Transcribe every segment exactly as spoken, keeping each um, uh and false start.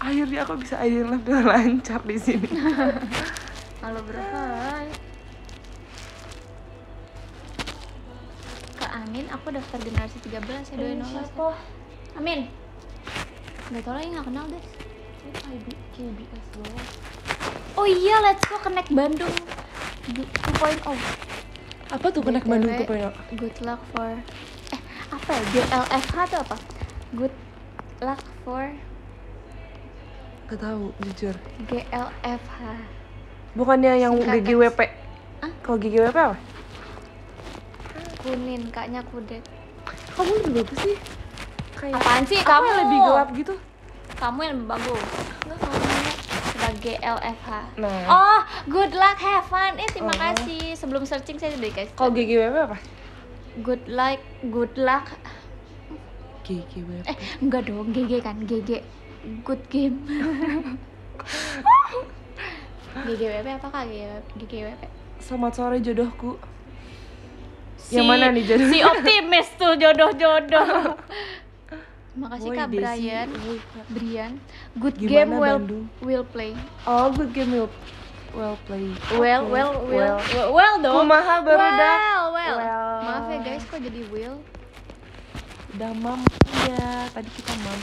Akhirnya aku bisa I D Love dengan lancar di sini. Halo bro, hai. Kak Amin, aku daftar generasi tiga belas ya, doain lolos. Siapa? Amin. Gak tau lagi, gak kenal deh. K B S loh. Oh iya, let's go Connect Bandung dua titik nol. Apa tuh Connect Bandung dua titik nol? Good luck for eh apa ya? G L F H tuh apa? Good luck for Gak tahu jujur. G L F H. Bukannya yang G G W P? Ah? Kalau G G W P apa? Kunin, kaknya kudet. Kamu lebih bagus sih. Kayak Apaan sih aku kamu? yang lebih gelap gitu. Kamu yang lebih bagus. Enggak, kamu sudah G L F H. Nah. Oh, good luck, have fun. Eh, terima Oh. kasih. Sebelum searching saya sudah dikasih. Kalau G G W P apa? Good luck, good luck. G G W P. Eh, enggak dong, G G kan, G G. Good game. G G W P apa Kak? G G W P. Selamat sore jodohku. Si, Yang mana nih jodoh? Si optimis tuh jodoh-jodoh. Makasih Woi, Kak Desi. Brian. Woi. Brian. Good Gimana game well Bandung? will play. Oh, good game well well play. Well, Oke. well, well, well, well dong. Kumaha barudak? Well, well. Well. Maaf ya guys, kok jadi will? Udah mam ya, tadi kita mam.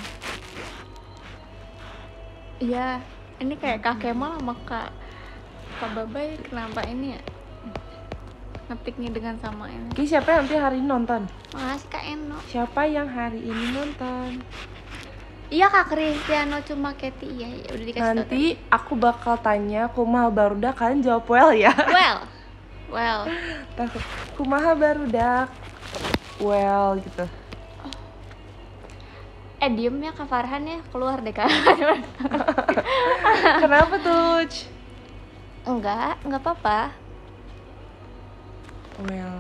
Iya, ini kayak Kak Kemal sama Kak Kak Babay kenapa ini ya? Ngetiknya dengan sama ini. Oke, siapa yang nanti hari ini nonton? Makasih Kak Eno. Siapa yang hari ini nonton? Iya Kak Cristiano cuma Katy, iya, iya udah dikasih tahu. Nanti aku bakal tanya kumaha barudak, kalian jawab well ya. Well, well. Takut kumaha barudak. Well gitu. Eh diem ya Kak Farhan ya, keluar deh Kak. Kenapa tuh? Enggak, enggak apa-apa. Well.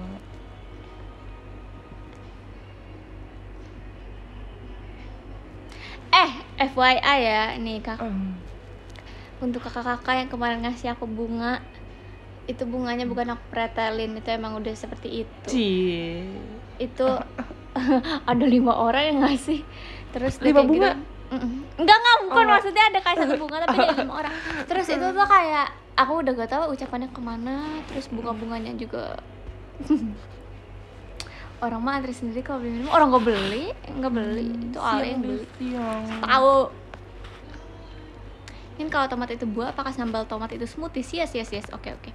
Eh, F Y I ya, nih Kak. Um. Untuk kakak-kakak yang kemarin ngasih aku bunga, itu bunganya bukan aku pretelin, itu emang udah seperti itu. Cie. Itu ada lima orang yang ngasih, terus dia Lima kayak bunga? gitu, "Mm-mm." enggak enggak bukan Oh, enggak. maksudnya ada kayak satu bunga tapi ada lima orang. Terus itu tuh kayak aku udah gak tahu ucapannya kemana, terus bunga-bunganya juga orang mah antri sendiri kalau beli minum, orang gak beli nggak beli itu Ale yang beli. Siang. Tahu. Ini kalau tomat itu buah, apakah sambal tomat itu smoothie? Yes, yes, yes. Oke, oke.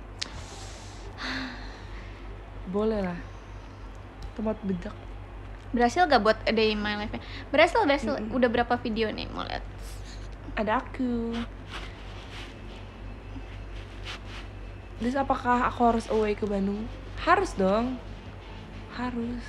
Boleh lah. Tomat bedak. Berhasil gak buat a day in my life-nya? Berhasil, berhasil. Mm-mm. Udah berapa video nih? Mau lihat? Ada aku. Terus apakah aku harus away ke Bandung? Harus dong. Harus.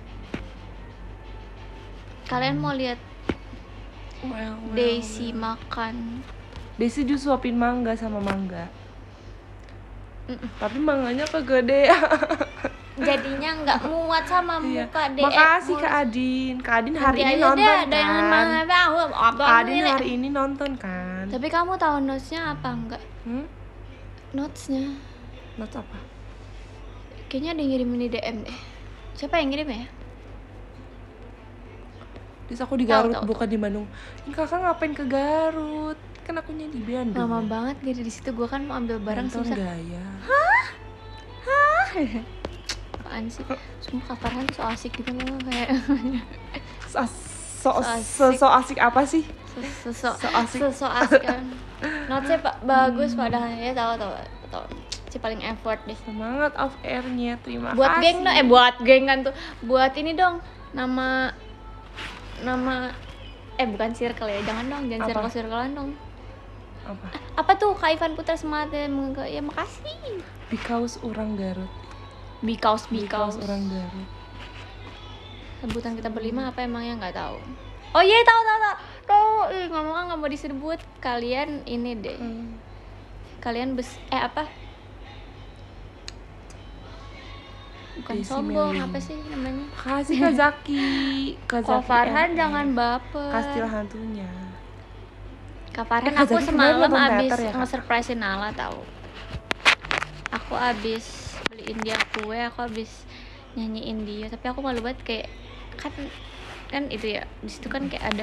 Kalian mau lihat Well, well, Daisy well. makan? Daisy justru suapin mangga sama mangga. Mm-mm. Tapi mangganya kegedean. Jadinya nggak muat sama Iya. muka D. Makasih Kak Adin. Kak Adin hari ini nonton kan? Kak Adin hari ini nonton kan? Tapi kamu tahu notes-nya apa enggak? Hmm? Notes-nya Notes apa? kayaknya ada yang ngirimin di D M deh. Siapa yang ngirim ya? Terus aku di Tahu, Garut, tahu, bukan di Bandung. Ini kakak ngapain ke Garut? Kan aku di Bandung. Lama banget gitu di situ, gua kan mau ambil barang Nonton susah. gaya. Apaan sih? Sumpah Kak Farhan tuh so asik gitu loh, kayak So, so, So so, asik. so asik apa sih? sosok So asik. sosok asik kan. Notesnya pak bagus padahal ya, tahu tahu tahu si paling effort deh. Semangat off air-nya, terima Buat kasih. geng dong, eh buat geng kan tuh, buat ini dong nama nama eh bukan circle ya, jangan dong, jangan Apa? circle circlean dong. Apa? Apa tuh Kak Ivan Putra semangat ya, meng- ya makasih. Because orang Garut. Because Because because orang Garut. sebutan kita berlima apa emangnya nggak tahu. Oh iya tahu tahu tahu tahu. Ih, ngomong nggak mau disebut. Kalian ini deh. Hmm. Kalian bes eh apa? Bukan Daisy sombong, Melly. apa sih namanya? Kasih Kak Zaki. Kak Kak Zaki Farhan M M. jangan baper. Kastil hantunya. Kak Farhan Eh, Kak aku Zaki semalam kemarin nonton abis teater ya, Kak? nge-surprisein Nala tahu. Aku abis beliin dia kue, aku abis nyanyiin dia, tapi aku malu banget kayak kan kan itu ya di situ kan kayak ada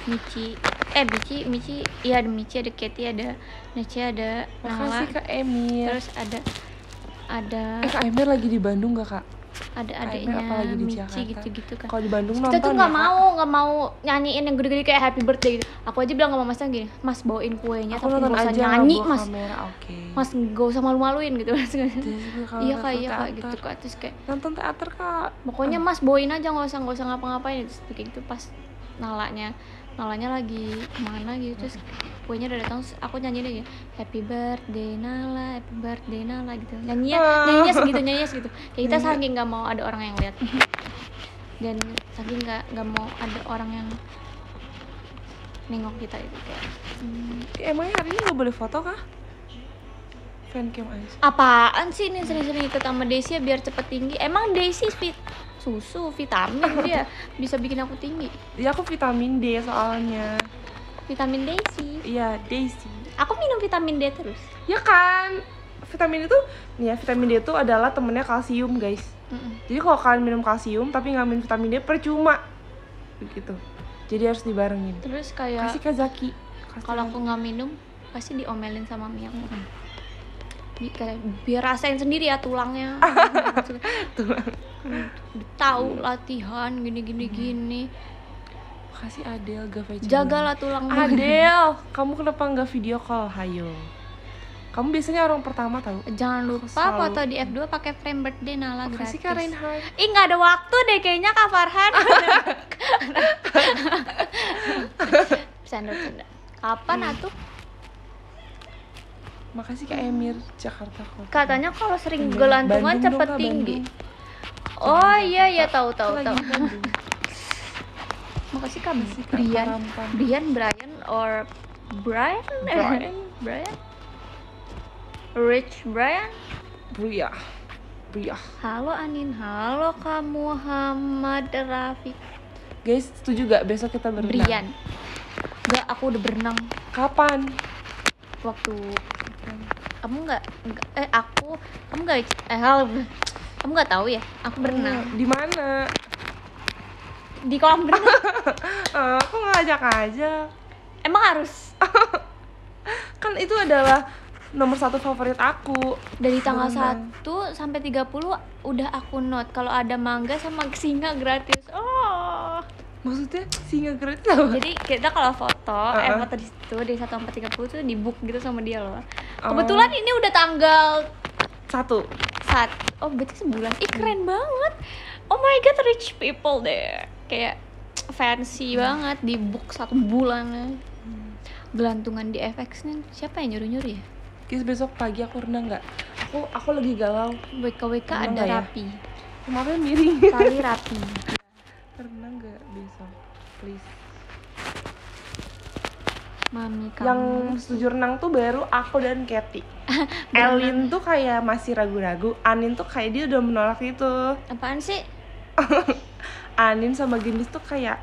Michi, eh Michi, Michi, iya ada Michi, ada Katie, ada Nece, ada Nala. Makasih Kak Emir. Terus ada ada Eh Kak Emir lagi di Bandung gak Kak? ada Kak Emir adiknya apalagi di Michi Jakarta? gitu-gitu kan. Kalau di Bandung Kita nonton tuh ya, nggak Kak? mau nggak mau nyanyiin yang gede-gede kayak happy birthday gitu. Aku aja bilang sama masnya gini, Mas bawain kuenya Aku tapi nonton nggak usah aja nyanyi bawa Mas. kamera, oke. Mas gak usah malu-maluin gitu Mas. Terus kalau Iya kak, nonton iya kak teater, gitu kak. Terus kayak nonton teater Kak. pokoknya Mas bawain aja, nggak usah nggak usah ngapa-ngapain. Terus kayak gitu pas nalanya nalanya lagi kemana gitu, terus kuenya udah datang, terus aku nyanyi deh ya happy birthday Nala, happy birthday Nala gitu, nyanyinya nyanyinya segitu nyanyinya segitu kayak kita saking nggak mau ada orang yang lihat dan saking nggak nggak mau ada orang yang nengok kita itu kayak Hmm, emangnya hari ini nggak boleh foto kah? Fancam aja. apaan sih ini sering-sering ikut sama Desi biar cepet tinggi. Emang Desi fit susu vitamin dia bisa bikin aku tinggi. Ya aku vitamin D soalnya. Vitamin Desi. Iya Daisy. Aku minum vitamin D terus. Ya kan, vitamin itu, nih ya vitamin D itu adalah temennya kalsium guys. Mm-mm. Jadi kalau kalian minum kalsium tapi nggak minum vitamin D percuma, begitu. Jadi harus dibarengin. Terus kayak Kasih Kak Zaki. Kasih kalau Kak aku nggak minum pasti diomelin sama Mia. Bi- kayak biar rasain sendiri ya tulangnya. Tulang. Udah tahu latihan gini-gini gini. Kasih Adel gak veggie. Jagalah tulang. Adel, kamu kenapa nggak video call? Hayo. Kamu biasanya orang pertama tahu. Jangan lupa Selalu. foto di F dua pakai frame birthday Nala gratis. Kasih Kak Reinhard. Ih nggak ada waktu deh kayaknya Kak Farhan. Bercanda-bercanda. Kapan Hmm. atuh? Makasih Kak Emir, Jakarta Kota. Katanya kalau sering Bandung. gelantungan Bandung cepet dong, Kak, tinggi. Bandung. Oh iya iya tahu tahu Aku tahu. lagi di Bandung. Makasih Kak Makasih, Kak Brian. Parampam. Brian Brian or Brian? Brian. Brian. Rich Brian. Bria. Bria. Halo Anin, halo Kak Muhammad Rafiq. Guys, setuju gak besok kita berenang? Brian. Enggak, aku udah berenang Kapan? waktu kamu nggak nggak- eh aku kamu nggak eh hal kamu nggak tahu ya aku berenang Hmm, di mana? di kolam renang. Ah, aku ngajak aja. Emang harus Kan itu adalah nomor satu favorit aku. dari tanggal Berenang. satu sampai tiga puluh udah aku note kalau ada mangga sama singa gratis. Oh. Maksudnya singa gratis apa? Jadi kita kalau foto, eh Uh-uh. foto di situ dari satu sampai tiga puluh tuh di book gitu sama dia loh. Oh. Kebetulan ini udah tanggal Satu. saat oh berarti sebulan. Ih keren banget. Oh my god, rich people there. Kayak fancy banget di book satu bulan. Gelantungan di F X nih. Siapa yang nyuruh-nyuruh ya? Guys, besok pagi aku renang nggak? Aku aku lagi galau. W K W K Renang ada nggak ya? Rapi. Kemarin miring. Tali Rapi. Renang nggak besok? Please. Mami kamu. Yang setuju renang tuh baru aku dan Katy. Elin tuh kayak masih ragu-ragu. Anin tuh kayak dia udah menolak itu. Apaan sih? Anin sama Gendis tuh kayak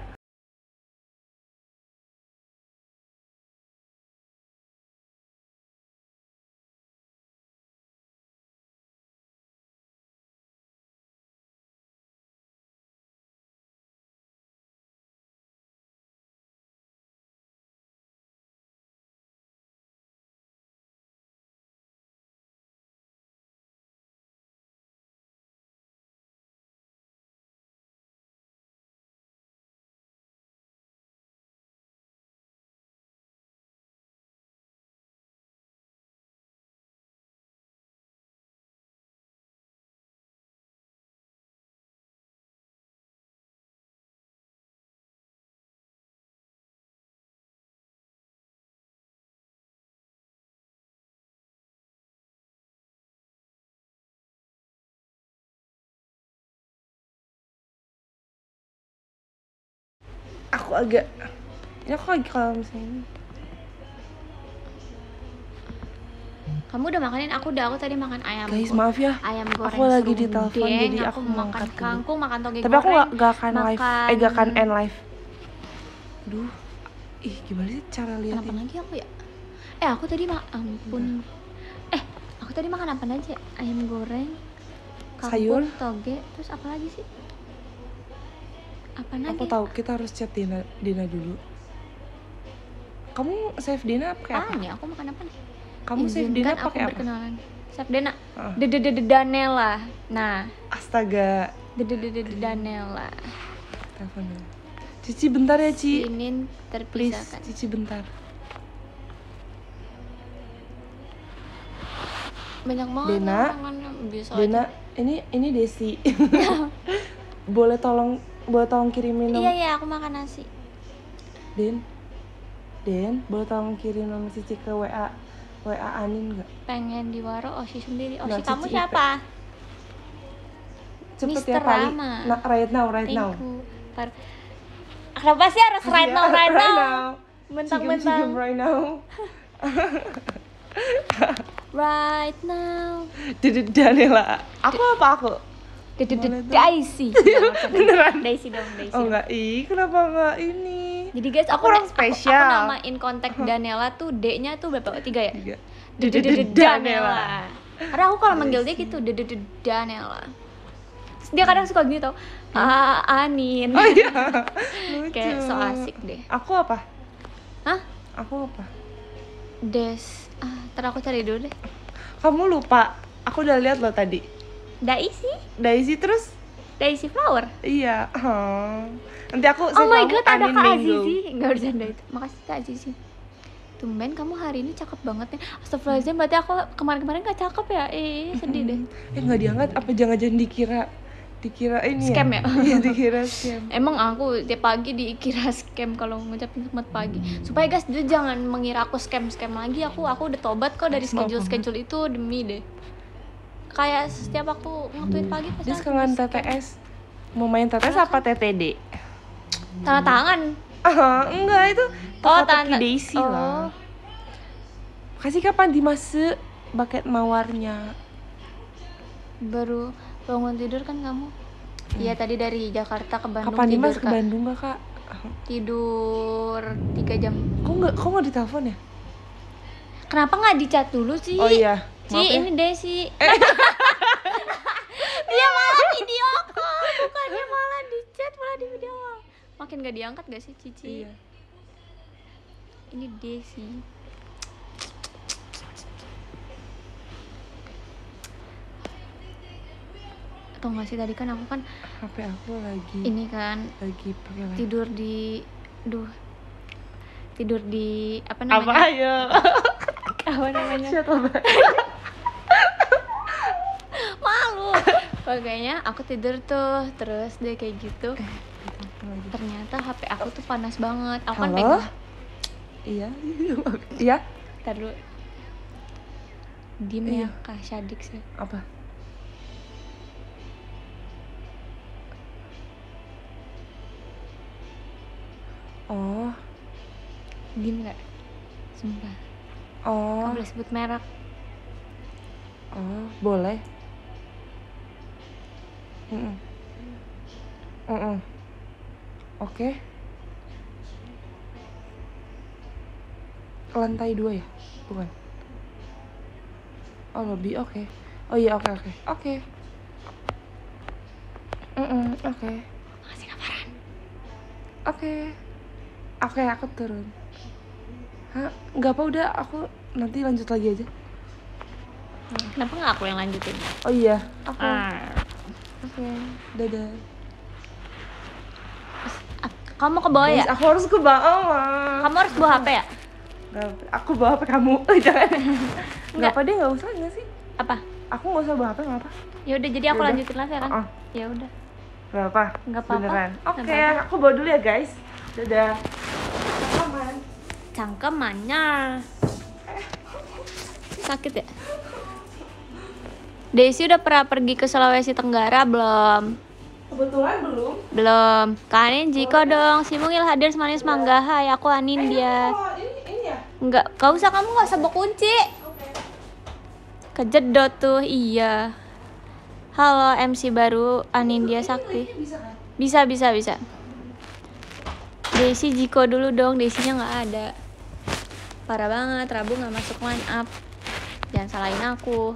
aku agak ini aku lagi kalau misalnya Kamu udah makanin? Aku udah, aku tadi makan ayam. guys go- maaf ya ayam goreng aku lagi di serundeng, telepon jadi aku aku mau makan angkat dulu. kangkung, makan toge tapi goreng. aku gak, gak akan live makan- eh gak akan end live. Aduh, ih gimana sih cara Kenapa liatin? lagi aku ya? Eh aku tadi mak ampun. Eh aku tadi makan apa aja? Ayam goreng, kangkung, Sayur? toge, terus apa lagi sih? Apa lagi? Aku tahu kita harus chat Dina, Dina dulu. Kamu save Dena pakai apa? Apaan ya? Aku makan apa nih? Kamu save Dena Izinkan aku pakai apa? berkenalan. Save Dena. Ah. Dede Danela. Nah, Astaga. Dede Danela. Telepon dulu. Cici bentar ya, Ci. Ini Please, terpisahkan. Cici bentar. Banyak banget Dena. orang bisa Dena, aja. ini ini Desi. boleh tolong boleh tolong kirimin nomor. Iya iya, aku makan nasi. Den. Den, boleh tolong kirim nomor Cici ke W A W A Anin enggak? Pengen di waro Osi sendiri. Osi Nah, kamu Cici siapa? Cepet Mister ya, Pali. Rama. Nah, right now, right now. Thank you. Par- Kenapa sih harus right Iya, now, right now? Cigem-cigem Mentang-mentang right now. right now. Dede Danela. Aku apa aku? Dede Boleh tuh. Daisy. Beneran? Daisy dong, Daisy. Oh dong. enggak, ih kenapa enggak ini? Jadi guys, aku Aku orang aku- spesial. Aku, namain kontak Danela tuh D-nya tuh berapa? Tiga ya? Tiga. Dede Dede Danela. Karena aku kalau manggil dia gitu, Dede Danela. Terus dia kadang suka gitu tau. Ah, Anin. Oh iya. Lucu. Kayak so asik deh. Aku apa? Hah? Aku apa? Des. Ah, ntar aku cari dulu deh. Kamu lupa. Aku udah lihat loh tadi. Daisy? Daisy terus? Daisy Flower. Iya. Oh. Nanti aku Oh save my kamu god, ada Anin Kak Mango. Azizi. Enggak bercanda itu. Makasih Kak Azizi. Tumben kamu hari ini cakep banget ya. Astagfirullahaladzim, berarti aku kemarin-kemarin gak cakep ya. Eh, sedih deh. Eh nggak diangkat? Apa jangan-jangan dikira dikira ini Scam ya? Iya dikira scam. Emang aku tiap pagi dikira scam kalau ngucapin selamat pagi. Supaya guys, dia jangan mengira aku scam-scam lagi. Aku aku udah tobat kok dari Maaf, schedule-schedule itu demi deh. Kayak setiap aku ngatuin pagi pasti Dia aku kangen scam. T T S. Mau main T T S apa T T D? Tanda tangan. Ah, enggak itu Oh, teka-teki tanda- Daisy oh. lah. Kasih kapan dimasuk bucket mawarnya? Baru bangun tidur kan kamu? Iya, tadi dari Jakarta ke Bandung Kapan tidur Dimas ke Kak. Bandung gak kak? Tidur tiga jam. Kok nggak kok nggak ditelepon ya? Kenapa nggak dicat dulu sih? Oh iya. Ci, Maaf ya. ini Desi. Dia malah video call, bukannya malah di chat, malah di video call. Makin gak diangkat gak sih Cici? Iya. Ini Desi. Atau nggak sih tadi kan aku kan H P aku lagi ini kan lagi pakai lagi. tidur di, duh, tidur di apa Apa namanya? ayo? Apa namanya? Shut up. Malu. Pokoknya aku tidur tuh, terus deh kayak gitu. Ternyata H P aku tuh panas banget. Aku kan Halo? pegang. Iya. Iya. Ntar dulu. Diem Iya. ya Kak Syadik sih. Apa? Oh. Diem gak? Sumpah. Oh. Gak boleh sebut merek. Oh, boleh. Mm-mm. Mm-mm. Oke. Lantai dua ya? Bukan. Oh, lobby. Oke. Oh iya, oke oke. Oke. Mm-mm, oke. Makasih Kak Farhan. Oke. Oke, aku turun. Hah? Nggak apa, udah aku nanti lanjut lagi aja. Kenapa gak aku yang lanjutin? Oh iya, aku. Ah. Oke, dadah. Ap- Kamu ke bawah ya? Guys, aku harus ke bawah. Kamu harus bawa H P ya? Nggak, aku bawa H P kamu. Jangan. Nggak Nggak. apa deh, nggak usah nggak sih? Apa? Aku nggak usah bawa H P, nggak apa? Ya udah, jadi aku Yaudah. lanjutin live ya kan? Uh-uh. Ya udah. Nggak apa? Nggak apa-apa. Beneran. Nggak Oke, apa-apa. aku bawa dulu ya guys. Dadah. Aman. Cangkemannya sakit ya? Desi udah pernah pergi ke Sulawesi Tenggara belum? Kebetulan belum. Belum. Kanin Jiko dong. Si Mungil hadir semanis mangga. Hai, aku Anin dia. Oh, ini ini ya. Enggak, gak usah, kamu gak usah bawa kunci. Kejedot tuh, iya. Halo M C baru Anindya Sakti. Bisa kan? Bisa, bisa, bisa. Desi Jiko dulu dong, Desinya nggak ada. Parah banget, Rabu nggak masuk line up. Jangan salahin aku.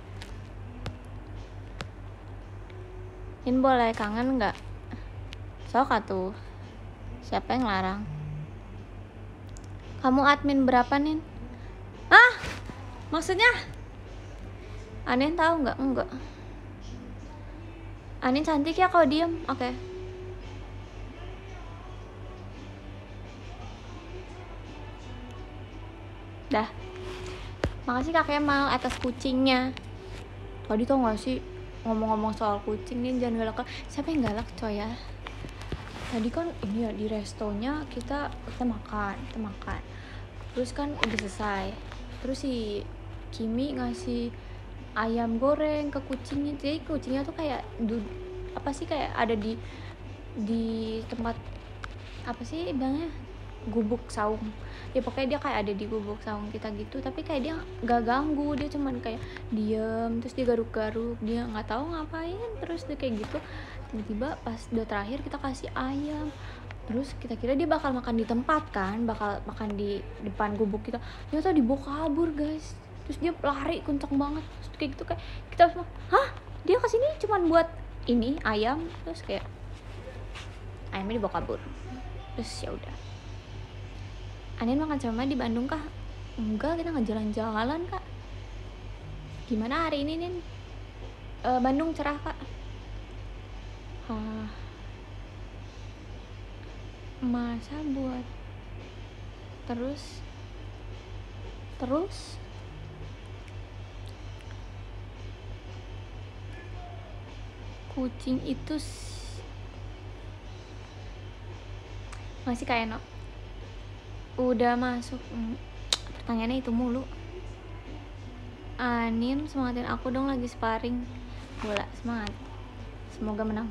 Ini boleh kangen nggak? Sok atuh. Siapa yang larang? Kamu admin berapa, Nin? Ah, maksudnya Anin tahu nggak? Enggak. Anin cantik ya kalau diem. Oke. Okay. Dah. Makasih Kak Kemal atas kucingnya. Tadi tau gak sih, ngomong-ngomong soal kucing nih, jangan galak. Siapa yang galak coy ya? Tadi kan ini ya di restonya kita kita makan, kita makan. Terus kan udah selesai. Terus si Kimi ngasih ayam goreng ke kucingnya. Jadi kucingnya tuh kayak du, apa sih kayak ada di di tempat apa sih bilangnya, gubuk saung. Ya pokoknya dia kayak ada di gubuk saung kita gitu, tapi kayak dia gak ganggu, dia cuman kayak diem, terus dia garuk-garuk, dia nggak tahu ngapain, terus dia kayak gitu. Tiba-tiba pas udah terakhir kita kasih ayam, terus kita kira dia bakal makan di tempat kan, bakal makan di depan gubuk kita, ternyata dibawa kabur guys. Terus dia lari kenceng banget, terus kayak gitu kayak kita semua, hah dia kesini cuman buat ini ayam, terus kayak ayamnya dibawa kabur. Terus ya udah. Anin makan sama di Bandung kah? Enggak, kita nggak jalan-jalan kak. Gimana hari ini Nin? E, Bandung cerah kak. Hah. Masa buat terus terus kucing itu masih kayak no udah masuk. Pertanyaannya itu mulu. Anin semangatin aku dong, lagi sparring bola. Semangat, semoga menang.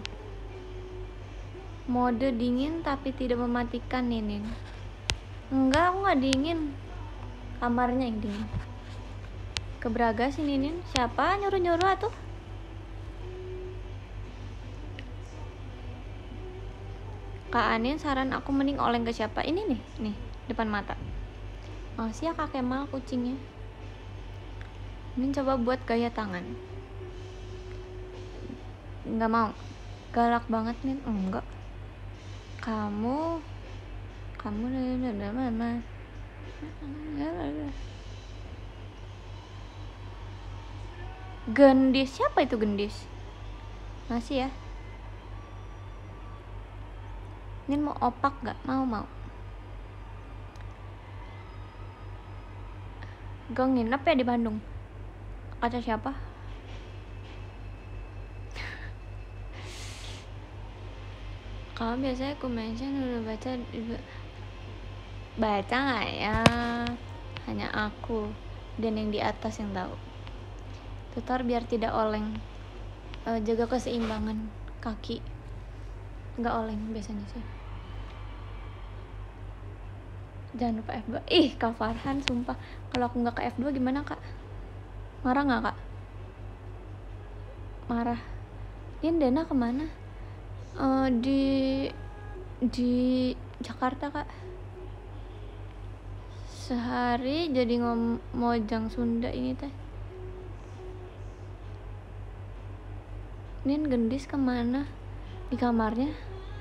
Mode dingin tapi tidak mematikan Ninin. Enggak, aku nggak dingin, kamarnya yang dingin. Kebraga sih Ninin. Siapa nyuruh-nyuruh atuh? Kak Anin saran aku mending oleng ke siapa? Ini nih, nih depan mata. Makasih ya Kak Kemal kucingnya. Ini coba buat gaya tangan. Nggak mau. Galak banget nih. Enggak. Kamu kamu udah mana? Gendis, siapa itu gendis? Masih ya. Ini mau opak nggak? Mau mau. Gue nginep ya di Bandung. Kaca siapa? Kalau biasanya aku mention udah baca baca nggak ya? Hanya aku dan yang di atas yang tahu. Tutor biar tidak oleng. E, jaga keseimbangan kaki. Nggak oleng biasanya sih. Jangan lupa F dua. Ih Kak Farhan sumpah, kalau aku nggak ke F dua gimana kak? Marah nggak kak? Marah. Ini Dana kemana? Uh, di di Jakarta kak. Sehari jadi ngom mojang Sunda ini teh. Nin gendis kemana? Di kamarnya.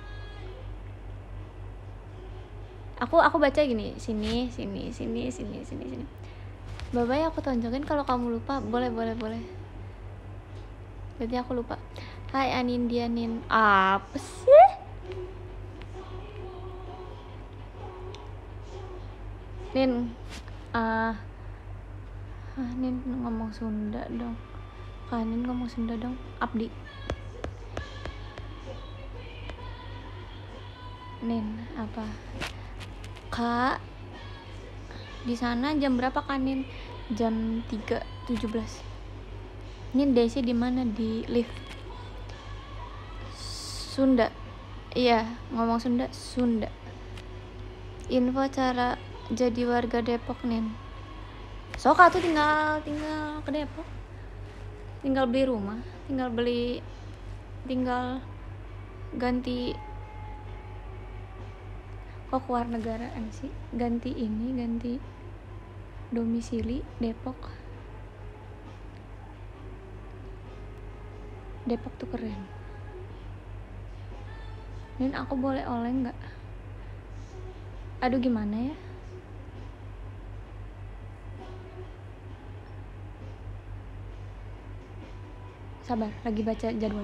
Aku aku baca gini, sini sini sini sini sini sini. Bye-bye, aku tonjokin kalau kamu lupa. Boleh boleh boleh. Berarti aku lupa. Hai Anindya Nin. Apa sih? Nin. Ah. Uh, ah, Nin ngomong Sunda dong. Kak Nin ngomong Sunda dong. Abdi. Nin apa? Kak, di sana jam berapa Kanin? Jam tiga tujuh belas. Ini Desi di mana? Di lift. Sunda. Iya, ngomong Sunda, Sunda. Info cara jadi warga Depok Nin. Soka tuh tinggal tinggal ke Depok. Tinggal beli rumah, tinggal beli tinggal ganti kok keluar negaraan sih, ganti ini ganti domisili Depok. Depok tuh keren. Dan aku boleh oleng nggak? Aduh gimana ya, Sabar, lagi baca jadwal.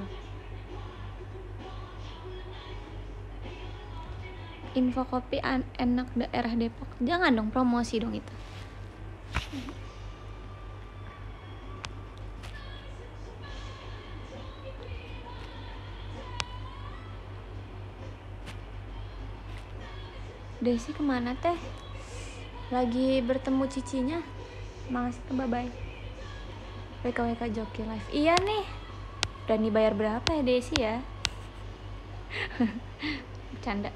Info kopi an- enak daerah Depok. Jangan dong, promosi dong itu. Desi kemana teh? Lagi bertemu cicinya. Makasih, bye-bye. W K W K Joki Live. Iya nih. Udah dibayar berapa ya Desi ya? Bercanda.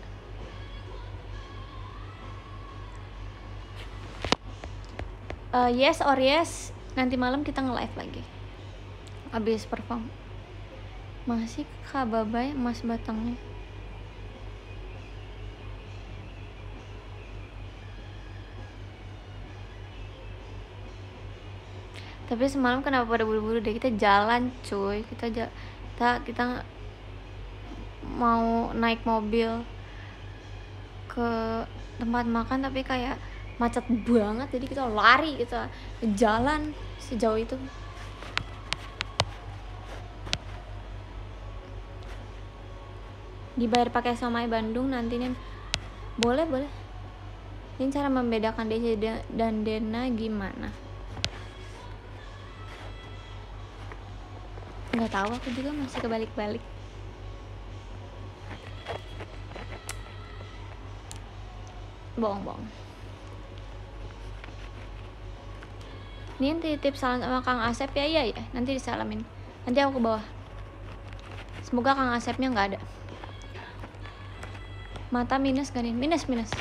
Uh, yes or yes, nanti malam kita nge-live lagi. Abis perform. Masih Kak Babay Mas Batangnya. Tapi semalam kenapa pada buru-buru deh? Kita jalan cuy, kita ja- kita kita mau naik mobil ke tempat makan tapi kayak macet banget, jadi kita lari, kita jalan sejauh itu. Dibayar pakai somai Bandung nanti nih. Boleh boleh. Ini cara membedakan Desi dan Dena gimana? Nggak tahu, aku juga masih kebalik-balik. Bohong-bohong. Ini nanti titip salam sama Kang Asep ya, iya ya, nanti disalamin. Nanti aku ke bawah. Semoga Kang Asepnya nggak ada. Mata minus gak nih? Minus minus.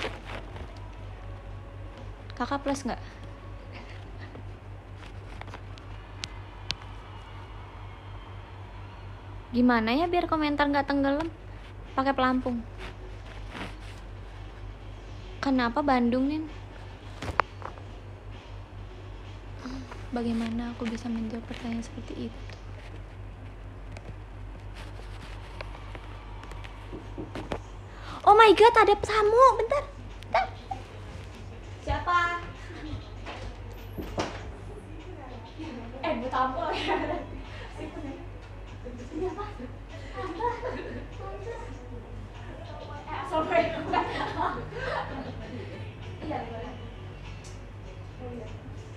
Kakak plus nggak? Gimana ya biar komentar nggak tenggelam? Pakai pelampung. Kenapa Bandung nih? Bagaimana aku bisa menjawab pertanyaan seperti itu? Oh my god, ada tamu. Bentar. Bentar. Siapa? Eh, bu tamu lagi. Siapa? Tante. Tante. Eh, sorry. Iya, boleh. Oh iya.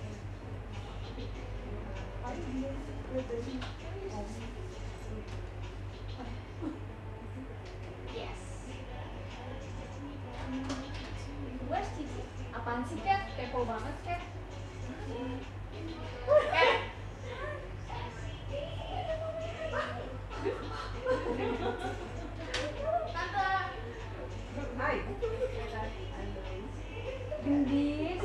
Yes. Where's Cici? Apaan sih, Kat? Kepo banget, Kat. Eh. Tante. Hai. Gendis.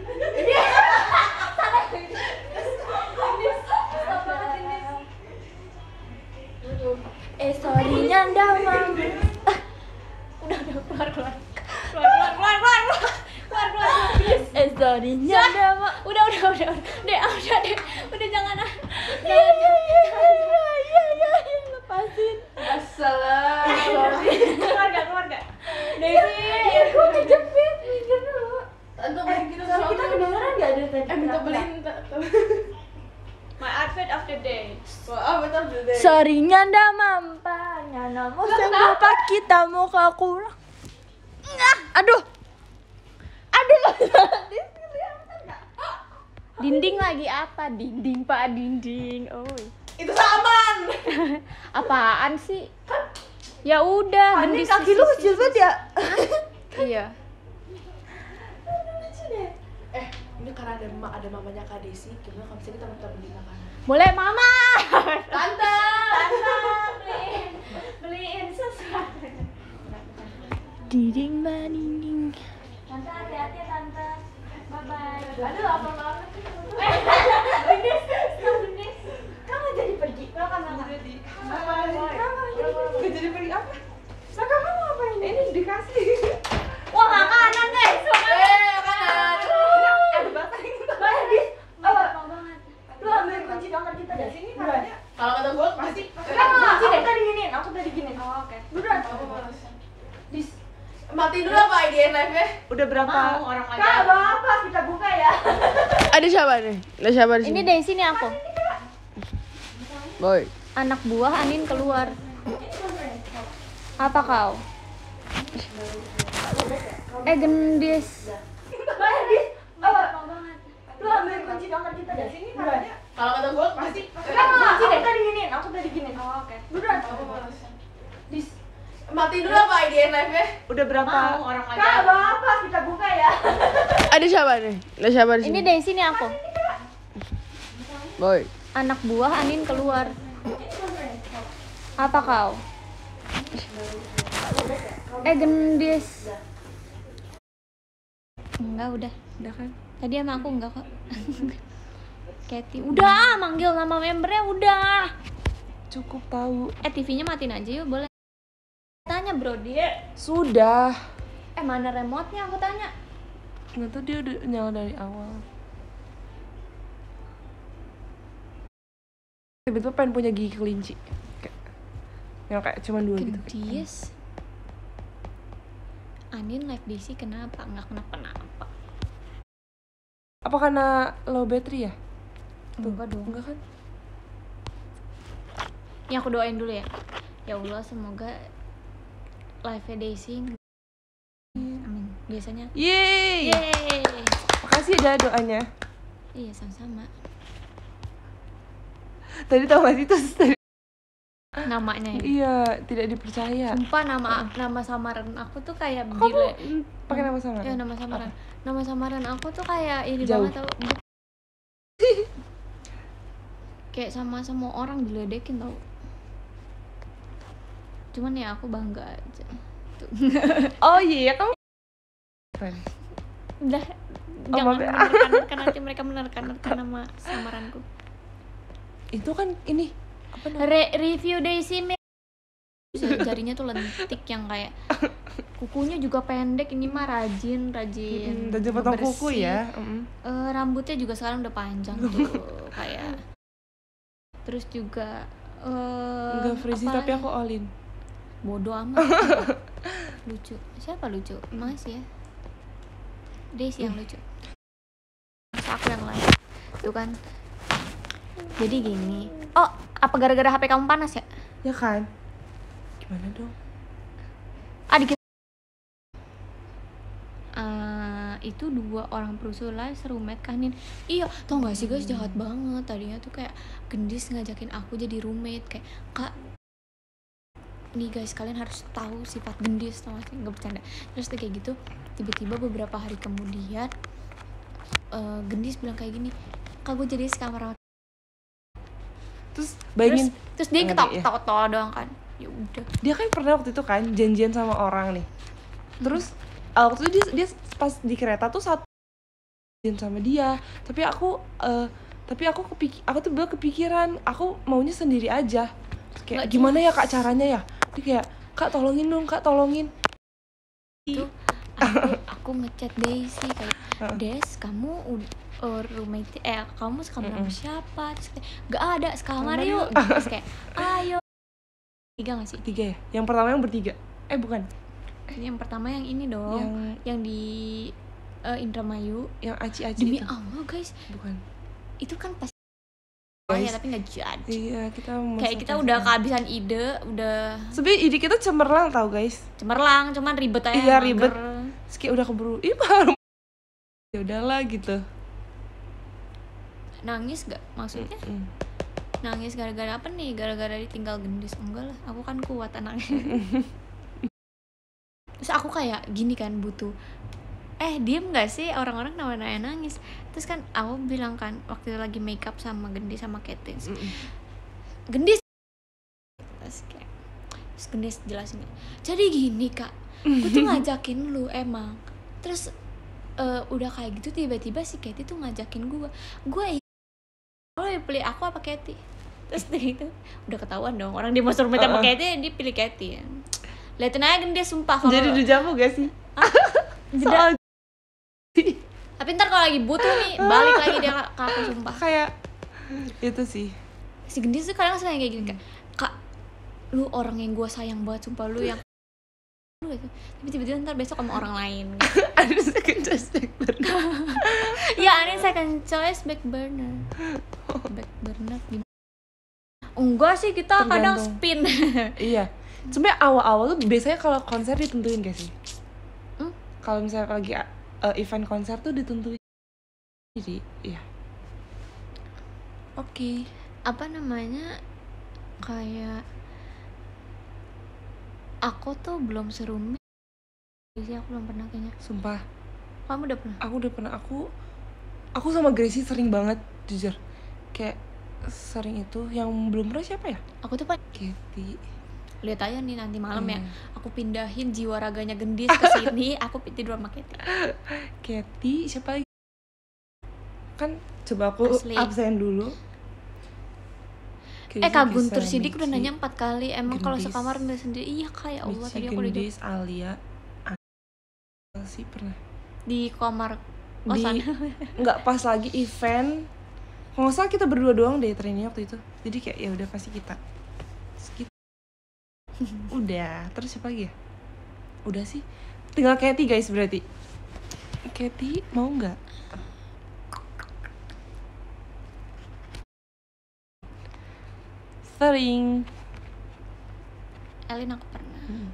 Eh sorry-nya ndak mam. Udah udah keluar keluar keluar keluar keluar keluar keluar keluar please. Eh sorry-nya ndak mam. Udah udah udah udah deh udah deh udah jangan ah. Iya iya iya iya iya lepasin. Assalam. Keluar gak keluar gak? Desi. Gue kejepit mikir dulu. Untuk beliin kita sesuatu. Kita kedengeran gak ada tadi? Eh minta beliin. My outfit of the day. Well, outfit of the day. Sorry-nya ndak mampan. Nyana mau sembuh kita mau ke kurang. Aduh. Aduh. Dinding lagi apa? Dinding Pak, dinding. Oh. Itu saman. Apaan sih? Ya udah, ini kaki lu kecil banget ya? Iya. Eh, ini karena ada mama, ada mamanya Kak Desi, gimana kalau misalnya kita minta beli makanan? Boleh, Mama. Tante, Tante, beliin, beliin sesuatu. Dinding Mbak dinding. Tante hati-hati ya Tante. Bye bye. Aduh, apa banget sih? Eh, Gendis, stop Gendis. Kamu jadi pergi. Belakang belakang. Jadi apa? Gak jadi pergi apa? Nah, kamu ngapain? Ini dikasih. Wah, makanan guys. Eh, makanan. Ada batang gitu. Gendis. Oh, banget. Lu ambil kunci kamar kita dari sini katanya. Kalau kata gue pasti. Kamu Kunci deh. aku tadi giniin, aku tadi giniin. Oh, oke. Beneran. Dis. Mati dulu apa I D N live-nya? Udah berapa? Mau orang lagi. Kak, bawa apa? Kita buka ya. Ada siapa nih? Ada siapa di sini? Ini dari sini aku. Boy. Anak buah Anin keluar. Apa kau? Eh gendis. Lu ambil kunci kamar kita dari sini katanya. Kalau kata gue pasti. Kunci deh. Tadi giniin, aku tadi giniin. Oh, oke. Beneran. Dis. Mati dulu apa I D N live-nya? Udah berapa? Mau orang lagi. Kak, apa? Kita buka ya. Ada siapa nih? Ada siapa di sini? Ini dari sini aku. Boy. Anak buah Anin keluar. Apa kau? Eh gendis. Enggak udah. Udah kan? Tadi sama aku enggak kok. Kathy. Udah manggil nama membernya udah. Cukup tahu. Eh T V-nya matiin aja yuk boleh. Tanya bro dia. Sudah. Eh mana remote-nya aku tanya. Nggak tahu dia udah nyala dari awal. Tiba-tiba pengen punya gigi kelinci. Kayak, yang kayak cuma dua gitu. Gendis. Anin live D C kenapa? Enggak kenapa-napa. Apa karena low battery ya? Tuh, Enggak dong. Enggak kan? Ini aku doain dulu ya. Ya Allah semoga live Daisy. Amin. Biasanya. Yeay. Yeay. Makasih ya doanya. Iya sama-sama. Tadi tau gak sih tuh tadi? Namanya ya. Iya, tidak dipercaya. Sumpah nama nama samaran aku tuh kayak Kamu Bile. mm, pakai nama samaran? Ya nama samaran. Nama samaran aku tuh kayak ini Jauh. banget tau. Kayak sama semua orang diledekin tau. Cuman ya aku bangga aja. Tuh. Oh iya, kamu keren. Udah Oh, jangan maaf ya. menerka-nerka nanti mereka menerka-nerka nama samaranku. Itu kan ini apa namanya? Re review Daisy me jarinya tuh lentik yang kayak kukunya juga pendek, ini mah rajin rajin Rajin potong bersih. kuku ya. Mm-mm. Eh, rambutnya juga sekarang udah panjang tuh kayak terus juga eh Enggak free apa- tapi aku all in. bodoh amat. Lucu siapa lucu Mas ya Daisy yang lucu. Terus aku yang lain tuh kan. Jadi gini, oh apa gara-gara H P kamu panas ya? Ya kan? Gimana dong? Adik uh, itu dua orang perusuh roommate kanin. Iya, tau gak sih guys, jahat banget. Tadinya tuh kayak gendis ngajakin aku jadi roommate. Kayak, kak, nih guys, kalian harus tahu sifat gendis, tau gak sih? Gak bercanda. Terus tuh kayak gitu, tiba-tiba beberapa hari kemudian uh, gendis bilang kayak gini, kak gue jadi sekamar. Terus Terus, bayangin, terus dia Ngeri, ya. ketawa-tawa doang kan. Ya udah. dia kan pernah waktu itu kan janjian sama orang nih. Terus uh, waktu itu dia, dia pas di kereta tuh satu janjian sama dia. Tapi aku uh, tapi aku kepik aku tuh bener kepikiran, aku maunya sendiri aja. Terus kayak Nggak gimana ya jelas. kak caranya ya? Dia kayak, kak tolongin dong, kak tolongin. Itu aku aku ngechat Daisy kayak Heeh. Des kamu ud- uh, roommate eh kamu sekamar sama Mm-mm. siapa? Terus kayak gak ada sekamar Sekamar yuk. yuk. Terus kayak ayo tiga gak sih? Tiga ya? Yang pertama yang bertiga. Eh bukan, Yang pertama yang ini dong yang yang di uh, Indramayu. yang aci-aci Demi itu. Allah guys, Bukan. itu kan pas Guys. ya tapi nggak jadi. Iya, kita Kayak kita udah kehabisan ide, udah Sebenernya ide kita cemerlang tau guys. cemerlang, cuman ribet aja. Iya, mager. ribet. Terus kayak udah keburu, ih baru ya udahlah gitu. Nangis gak maksudnya? Mm. Nangis gara-gara apa nih? Gara-gara ditinggal gendis? Enggak lah, aku kan kuat anaknya. Terus aku kayak gini kan butuh eh diem gak sih orang-orang nama-nama nangis. Terus kan aku bilang kan waktu itu lagi makeup sama gendis sama Kate, Mm-mm. gendis terus kayak terus gendis jelasin jadi gini kak, gue tuh ngajakin lu emang terus eh, udah kayak gitu tiba-tiba si Katy tuh ngajakin gue gue lo yang pilih aku apa Katy. Terus dia itu udah ketahuan dong orang dia mau suruh sama Uh-uh. Katy, dia pilih Katy ya. Liatin aja gendis sumpah kalau Jadi udah jamu gak sih? jeda. Soal Tapi ntar kalau lagi butuh nih balik lagi dia ke aku sumpah. kayak itu sih. Si gendis tuh kadang sering kayak gini kak, kak lu orang yang gue sayang banget sumpah lu yang lu itu tapi tiba-tiba ntar besok sama orang lain. Ada second choice back burner. Ya aneh second choice back burner back burner gimana? Enggak sih, kita kadang Tergantung. spin. Iya. Sebenarnya awal-awal tuh biasanya kalau konser ditentuin gak sih? Hmm? Kalau misalnya lagi uh, event konser tuh ditentuin. Jadi, iya. Oke. Okay. Apa namanya? Kayak aku tuh belum serumit sih, aku belum pernah kayaknya. Sumpah. Kamu udah pernah? Aku udah pernah. Aku aku sama Gracie sering banget, jujur. Kayak sering itu. Yang belum pernah siapa ya? Aku tuh pak Katy. Lihat aja nih nanti malam Hmm. ya. Aku pindahin jiwa raganya Gendis ke sini, aku tidur sama Katy. Katy, siapa lagi? Kan coba aku Asli. absen dulu. Eh Kak Guntur Sidik udah nanya empat kali. Emang kalau Gendis. sekamar nggak sendiri? Iya Kak, ya Allah, Michi, tadi aku udah Gendis, Alia, sih pernah di kamar di kosan. nggak pas lagi event. Kalau nggak salah kita berdua doang deh trainingnya waktu itu. Jadi kayak ya udah pasti kita. Skip. Udah, terus siapa lagi ya? Udah sih. Tinggal Katy guys berarti. Katy mau nggak? Sering. Elin aku pernah. Hmm.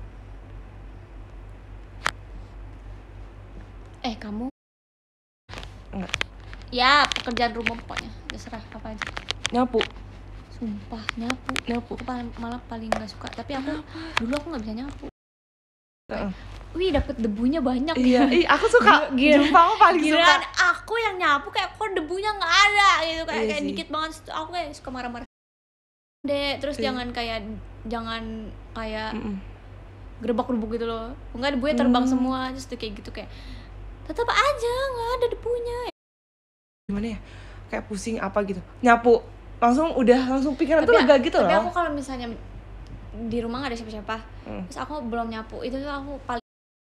Eh kamu? Enggak. Ya pekerjaan rumah pokoknya. Terserah apa aja. Nyapu. Sumpah nyapu. Nyapu. Aku paling, malah paling nggak suka. Tapi aku dulu aku nggak bisa nyapu. Uh-uh. Wih dapet debunya banyak. Iya, ih aku suka. Gila. Jumpa aku paling Giliran suka. aku yang nyapu kayak kok debunya nggak ada gitu, kayak Iya kayak sih. dikit banget. Aku kayak suka marah-marah. Dek, terus Iya. jangan kayak jangan kayak Mm-mm. gerebak-gerubuk gitu loh. Enggak debunya terbang Hmm. semua, terus tuh kayak gitu kayak tetap aja nggak ada debunya. Gimana ya? Kayak pusing apa gitu. Nyapu langsung udah langsung pikiran tuh Tapi, lega gitu tapi loh. aku kalau misalnya di rumah nggak ada siapa-siapa, Hmm. terus aku belum nyapu, itu tuh aku paling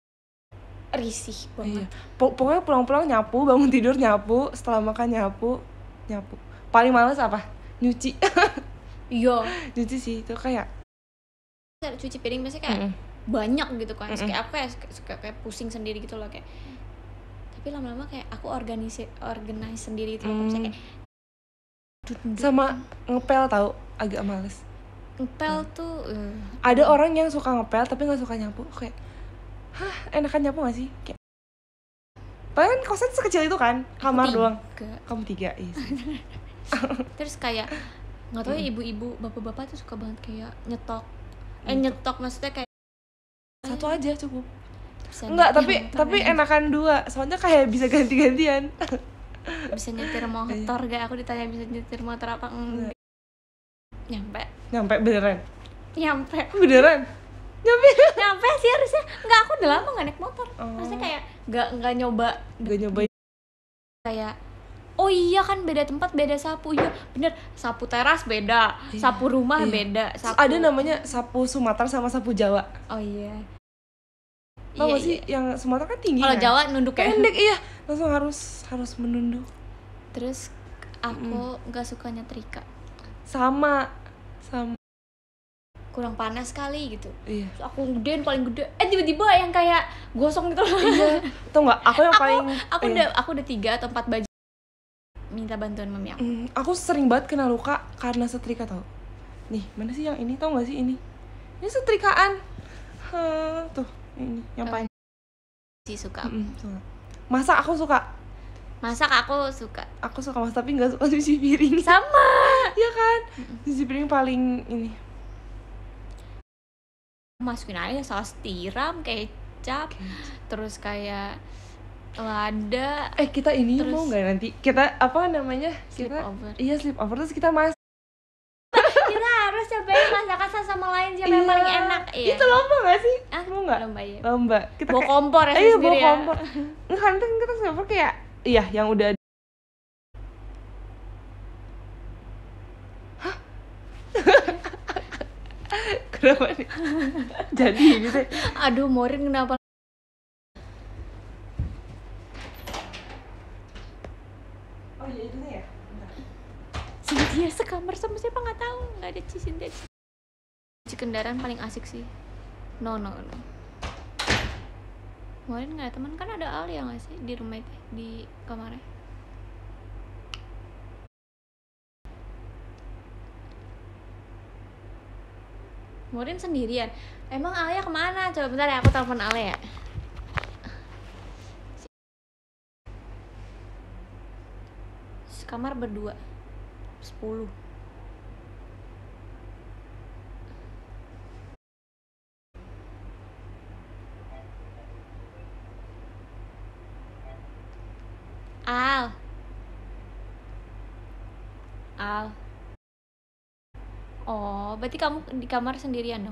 risih Iya. banget. P- pokoknya pulang-pulang nyapu, bangun tidur nyapu, setelah makan nyapu, nyapu. Paling males apa? Nyuci. Iya. Nyuci sih itu kayak Cuci piring biasanya kayak Mm-mm. banyak gitu kan. Terus Mm-mm. kayak aku kayak suka, suka kayak pusing sendiri gitu loh kayak. Tapi lama-lama kayak aku organize organize sendiri itu loh. Misalnya kayak duduk- sama ngepel tahu agak males. ngepel tuh eh, Ada orang yang suka ngepel tapi nggak suka nyapu. Kayak, hah enakan nyapu nggak sih? Kayak, padahal kan kosan sekecil itu kan, kamar tiga. doang. Kamu tiga, iya sih. Terus kayak nggak tahu ya ibu-ibu bapak-bapak tuh suka banget kayak nyetok eh nyetok maksudnya kayak Satu aja cukup. bisa Enggak, nyetir tapi motor tapi ya. enakan dua. Soalnya kayak bisa ganti-gantian. Bisa nyetir motor gak? Aku ditanya bisa nyetir motor apa enggak. Nyampe Nyampe beneran. Nyampe Beneran. Nyampe. Nyampe sih harusnya. Enggak, aku udah lama gak naik motor. Oh. Maksudnya kayak Gak, nggak nyoba Gak nyobain. kayak oh iya kan beda tempat beda sapu. Iya bener, sapu teras beda, Iya, sapu rumah iya. beda, Terus sapu ada namanya sapu Sumatera sama sapu Jawa. oh iya. Tau Iya, gak sih iya. yang Sumatera kan tinggi Kalau kan? Jawa nunduk ya. Pendek, iya. Langsung harus harus menunduk. Terus aku nggak suka nyetrika, Sama sama kurang panas kali gitu. iya. Terus aku gedein paling gede, eh tiba-tiba yang kayak gosong gitu loh. Iya. Tau gak? Aku yang aku paling aku iya. udah aku udah tiga atau empat baju minta bantuan mami aku. Hmm, aku sering banget kena luka karena setrika tau. Nih, mana sih yang ini? Tau gak sih ini? Ini setrikaan. Hah, tuh, ini yang Oh. paling. Sih suka. Mm-mm, suka. Masak aku suka. Masak aku suka. Aku suka masak tapi nggak suka cuci piring. Sama. Iya kan? Cuci piring paling ini. Masukin aja saus tiram, kecap, terus kayak lada, Eh kita ini Terus- mau nggak nanti? Kita apa namanya? Kita Sleepover. iya sleepover terus kita mas. kita harus cobain masakan satu sama lain siapa yang Iya. paling enak. Iya. Itu lomba nggak sih? Ah, Mau nggak? lomba ya. Lomba. Kita Bawa kayak- kompor ya Eh, iya, sendiri bawa ya. kompor. Nggak kan kan kita sleepover kayak iya yang udah. Hah? Kenapa nih? Jadi gitu. Aduh, Morin kenapa? Oh iya itu ya. Cynthia sekamar sama siapa nggak tahu, nggak ada Cynthia. Cuci kendaraan paling asik sih. No no no. Morin nggak ada teman, kan ada Alia nggak sih di rumah itu, di kamarnya? Morin sendirian. Emang Alia kemana? Coba bentar ya, aku telepon Alia ya. Kamar berdua sepuluh. Al Al Oh, berarti kamu di kamar sendirian dong?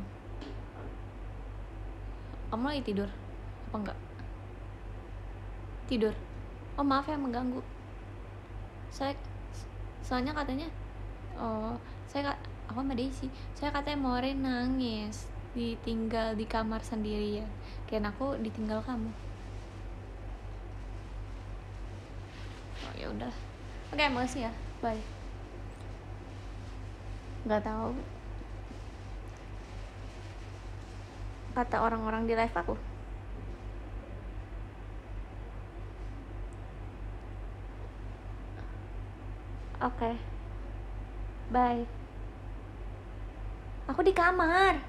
Kamu lagi tidur? Apa enggak? Tidur? Oh maaf ya mengganggu. Saya soalnya katanya oh saya aku sama Daisy saya katanya Maureen nangis ditinggal di kamar sendirian, kayak aku ditinggal kamu. Oh ya udah, oke makasih ya, bye. Nggak tahu kata orang-orang di live aku. Oke, okay. Bye. Aku di kamar.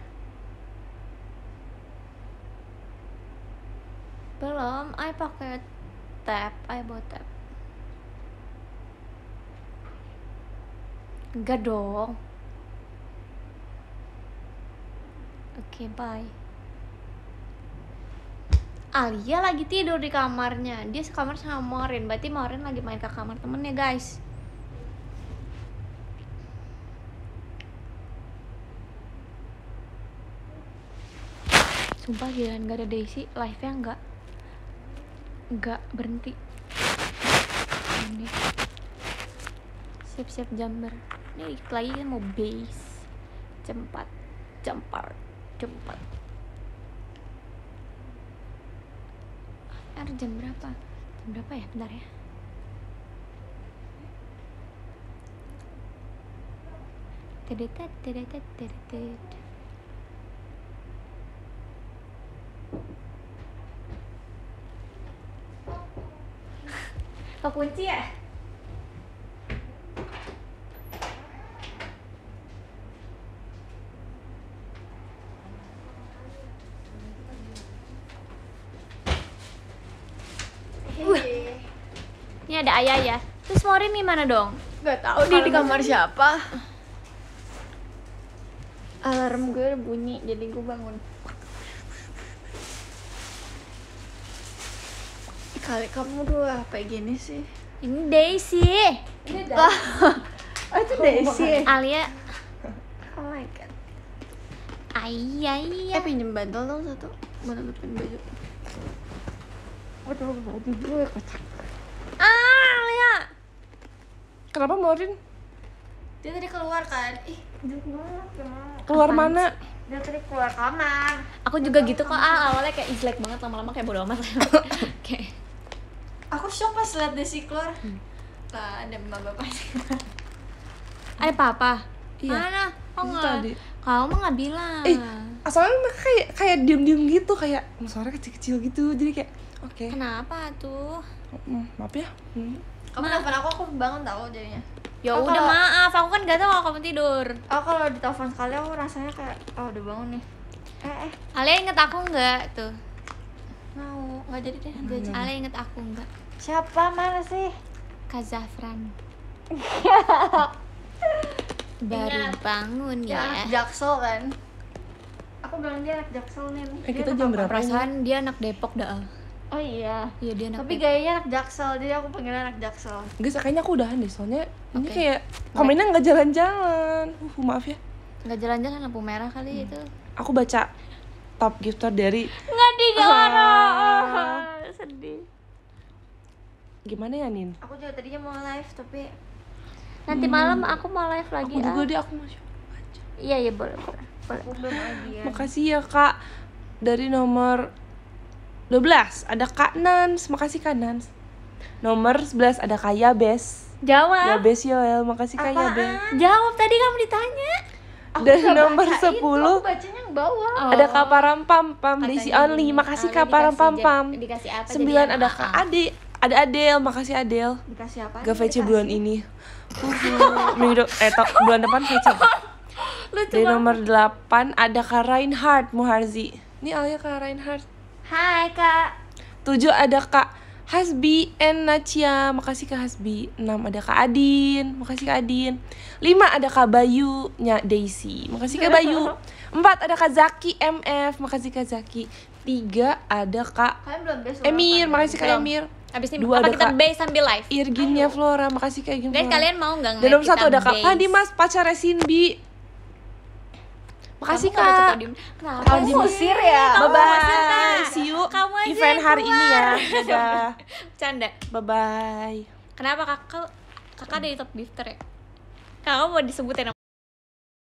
Belum, I pakai tab, I bawa tab. Enggak dong. Oke, okay, bye. Alia lagi tidur di kamarnya. Dia sekamar sama Maureen. Berarti Maureen lagi main ke kamar temennya, guys. Sumpah gila, nggak ada Daisy, live-nya nggak nggak berhenti. Ini siap-siap jamber. Ini dikit lagi kan mau base. Jempat, jempar, jempat. Er, jam berapa? Jam berapa ya? Bentar ya. Tedetet, tedetet, tedetet. Kekunci ya? Ini ada ayah ya. Terus Maureen gimana dong? Gak tahu dia di kamar siapa. Alarm gue bunyi jadi gue bangun. Kali kamu tuh apa gini sih? Ini Daisy. Ini dah. Oh itu Daisy. Alia. Oh my god. Ayah, Eh pinjem bantal dong satu. Mau nutupin baju. Waduh baju gue kocak. Ah, Alia. Kenapa Maureen? Dia tadi keluar kan? Ih, jelek banget ya. Keluar Apaan mana? sih? Dia tadi keluar kamar. Aku juga gitu kok. Ah, awalnya kayak jelek banget, lama-lama kayak bodo amat. Kayak Aku shock pas liat Desi keluar. Lah ada emak bapaknya. ada papa. Iya. Mana? Oh Itu nggak. tadi. Kamu mah nggak bilang. Eh, asalnya mereka kayak kayak diem-diem gitu, kayak suara kecil-kecil gitu. Jadi kayak oke. Okay. Kenapa tuh? Hmm, maaf ya. Hmm. Kamu nelfon aku, aku bangun tahu jadinya. Ya Oh, udah kalau- maaf, aku kan gak tahu kalau kamu tidur. Oh kalau ditelepon sekali aku rasanya kayak oh udah bangun nih. Eh eh Alia inget aku nggak tuh? mau nggak jadi deh nanti aja. Alia inget aku nggak? Siapa mana sih? Kak Zafran. Baru Ingat. bangun Ya, anak ya. Jaksel kan? Aku bilang dia anak Jaksel nih. Eh, Dia kita anak jam apa? berapa? Perasaan dia anak Depok dah. Oh iya. Iya dia anak Tapi Depok. gayanya anak Jaksel, jadi aku panggilnya anak Jaksel. Guys, kayaknya aku udahan deh, soalnya ini Oke. kayak komennya nggak jalan-jalan. Uh, maaf ya. Nggak jalan-jalan lampu merah kali itu. Aku baca top gifter dari Nggak digarap. Ah. Sedih. gimana ya, Nin? Aku juga tadinya mau live tapi Nanti malam aku mau live lagi. Aku juga ah. deh, aku masih baca. Iya iya boleh boleh. boleh. aku belum lagi ya. Makasih ya, Kak. Dari nomor dua belas ada Kak Nans. Makasih Kak Nans. Nomor sebelas ada Kak Yabes. Jawab. Yabes Yoel, makasih Kak Yabes. Jawab tadi kamu ditanya. Aku Dan nggak nomor baca itu, sepuluh aku bacanya yang bawah. Oh. ada Kak Param Pam Pam, Daisy Katanya Only. gini, Makasih Alia Kak Param dikasih Pam ja- Pam. Dikasih apa? Sembilan jadinya ada maaf. Kak Ade. Ada Adel, makasih Adel. Dikasih apa? Gak V C bulan ini. Uhuh. Minggu de- eh to- bulan depan V C. Lu Lucu Dari banget. nomor delapan ada Kak Reinhard Muharzi. Ini Alia Kak Reinhard. Hai Kak. Tujuh ada Kak Hasbi and Nacia. Makasih Kak Hasbi. Enam ada Kak Adin. Makasih Kak Adin. Lima ada Kak Bayu nya Daisy. Makasih Kak Bayu. Empat ada Kak Zaki M F. Makasih Kak Zaki. Tiga ada Kak Kalian belum best Emir. Makasih Kak Belum. Emir. Abis ini Dua apa ada kita Kak base sambil live? Irginnya Flora. Makasih Kak Irgin Guys, Flora. kalian mau nggak Dan ngeliat nomor satu kita ada Kak base? Padi Mas pacarnya Cindy. Makasih Kamu nggak baca Kak. podium. Kenapa Kamu sih? ngusir ya? Kamu Bye ngusir, Kak. bye. See you Kamu aja event yang hari ini ya. keluar. Dadah. Canda. Bye bye. Kenapa kakak kakak ada di top lifter ya? Kakak mau disebutin